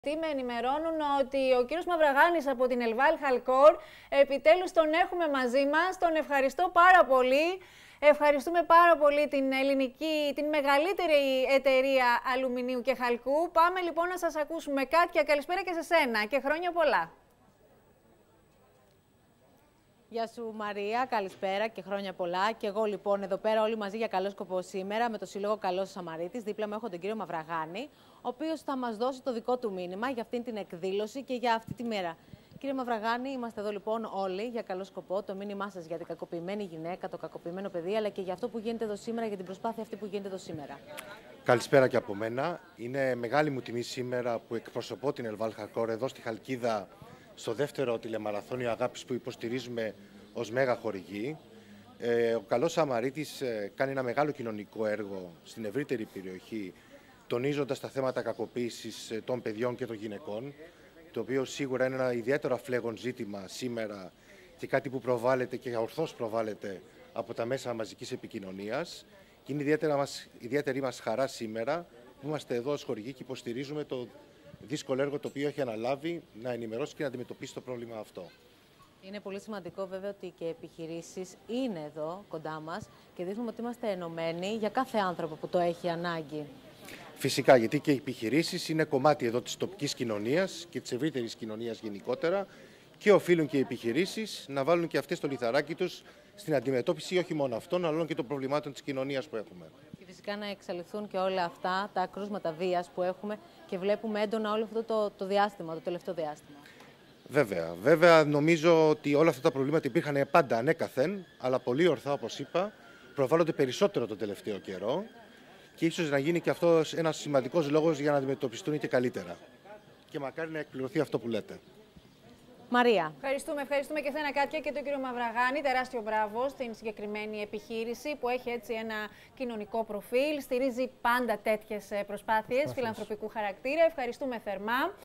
Με ενημερώνουν ότι ο κύριος Μαυραγάνης από την Ελβάλ Χαλκόρ επιτέλους τον έχουμε μαζί μας. Τον ευχαριστώ πάρα πολύ. Ευχαριστούμε πάρα πολύ την ελληνική, την μεγαλύτερη εταιρεία αλουμινίου και χαλκού. Πάμε λοιπόν να σας ακούσουμε. Κάτια, καλησπέρα και σε σένα και χρόνια πολλά. Γεια σου Μαρία, καλησπέρα και χρόνια πολλά. Και εγώ λοιπόν εδώ πέρα όλοι μαζί για καλό σκοπό σήμερα με το Σύλλογο Καλός Σαμαρίτης. Δίπλα μου έχω τον κύριο Μαυραγάνη, ο οποίος θα μας δώσει το δικό του μήνυμα για αυτήν την εκδήλωση και για αυτή τη μέρα. Κύριε Μαυραγάνη, είμαστε εδώ λοιπόν όλοι για καλό σκοπό. Το μήνυμά σας για την κακοποιημένη γυναίκα, το κακοποιημένο παιδί, αλλά και για αυτό που γίνεται εδώ σήμερα, για την προσπάθεια αυτή που γίνεται εδώ σήμερα. Καλησπέρα και από μένα. Είναι μεγάλη μου τιμή σήμερα που εκπροσωπώ την Ελβάλ Χαλκόρ εδώ στη Χαλκίδα, στο δεύτερο τηλεμαραθώνιο αγάπης που υποστηρίζουμε ως μέγα χορηγή. Ο Καλός Σαμαρίτης κάνει ένα μεγάλο κοινωνικό έργο στην ευρύτερη περιοχή, τονίζοντας τα θέματα κακοποίησης των παιδιών και των γυναικών, το οποίο σίγουρα είναι ένα ιδιαίτερο αφλέγον ζήτημα σήμερα και κάτι που προβάλλεται και ορθώς προβάλλεται από τα μέσα μαζικής επικοινωνίας. Και είναι ιδιαίτερη μας χαρά σήμερα που είμαστε εδώ ως χορηγοί και υποστηρίζουμε το δύσκολο έργο το οποίο έχει αναλάβει να ενημερώσει και να αντιμετωπίσει το πρόβλημα αυτό. Είναι πολύ σημαντικό βέβαια ότι και οι επιχειρήσεις είναι εδώ κοντά μας και δείχνουμε ότι είμαστε ενωμένοι για κάθε άνθρωπο που το έχει ανάγκη. Φυσικά, γιατί και οι επιχειρήσεις είναι κομμάτι εδώ της τοπικής κοινωνίας και της ευρύτερης κοινωνίας γενικότερα και οφείλουν και οι επιχειρήσεις να βάλουν και αυτές το λιθαράκι τους στην αντιμετώπιση όχι μόνο αυτών, αλλά και των προβλημάτων της κοινωνίας που έχουμε. Και φυσικά να εξαλειφθούν και όλα αυτά τα κρούσματα βίας που έχουμε και βλέπουμε έντονα όλο αυτό το διάστημα, το τελευταίο διάστημα. Βέβαια, νομίζω ότι όλα αυτά τα προβλήματα υπήρχαν πάντα ανέκαθεν, αλλά πολύ ορθά, όπως είπα, προβάλλονται περισσότερο τον τελευταίο καιρό και ίσως να γίνει και αυτό ένας σημαντικός λόγος για να αντιμετωπιστούν και καλύτερα. Και μακάρι να εκπληρωθεί αυτό που λέτε. Μαρία. Ευχαριστούμε και εσένα Κάτια και τον κύριο Μαυραγάνη. Τεράστιο μπράβο στην συγκεκριμένη επιχείρηση που έχει έτσι ένα κοινωνικό προφίλ. Στηρίζει πάντα τέτοιες προσπάθειες φιλανθρωπικού χαρακτήρα. Ευχαριστούμε θερμά.